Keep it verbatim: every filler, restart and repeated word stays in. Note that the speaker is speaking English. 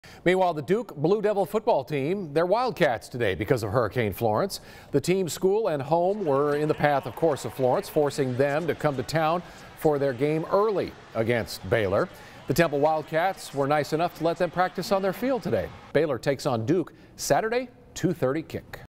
Meanwhile, the Duke Blue Devil football team, they're Wildcats today because of Hurricane Florence. The team's school and home were in the path, of course, of Florence, forcing them to come to town for their game early against Baylor. The Temple Wildcats were nice enough to let them practice on their field today. Baylor takes on Duke Saturday, two thirty kick.